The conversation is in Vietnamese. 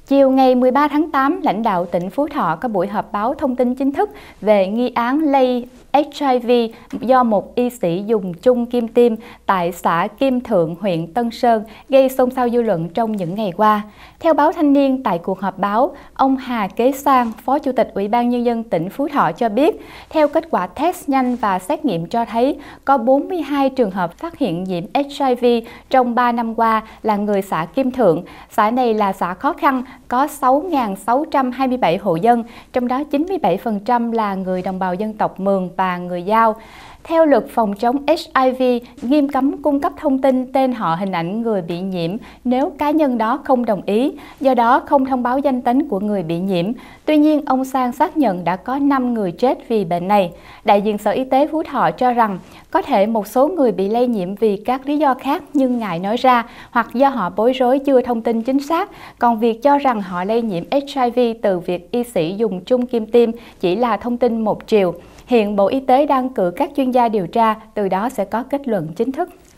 Chiều ngày 13 tháng 8, lãnh đạo tỉnh Phú Thọ có buổi họp báo thông tin chính thức về nghi án lây HIV do một y sĩ dùng chung kim tiêm tại xã Kim Thượng, huyện Tân Sơn, gây xôn xao dư luận trong những ngày qua. Theo báo Thanh niên, tại cuộc họp báo, ông Hà Kế Sang, Phó Chủ tịch Ủy ban Nhân dân tỉnh Phú Thọ cho biết, theo kết quả test nhanh và xét nghiệm cho thấy, có 42 trường hợp phát hiện nhiễm HIV trong 3 năm qua là người xã Kim Thượng. Xã này là xã khó khăn, có 6.627 hộ dân, trong đó 97% là người đồng bào dân tộc Mường và người Dao. Theo luật phòng chống HIV, nghiêm cấm cung cấp thông tin, tên họ, hình ảnh người bị nhiễm nếu cá nhân đó không đồng ý, do đó không thông báo danh tính của người bị nhiễm. Tuy nhiên, ông Sang xác nhận đã có 5 người chết vì bệnh này. Đại diện Sở Y tế Phú Thọ cho rằng có thể một số người bị lây nhiễm vì các lý do khác nhưng ngại nói ra hoặc do họ bối rối chưa thông tin chính xác, còn việc cho rằng họ lây nhiễm HIV từ việc y sĩ dùng chung kim tiêm chỉ là thông tin một chiều. Hiện Bộ Y tế đang cử các chuyên gia điều tra, từ đó sẽ có kết luận chính thức.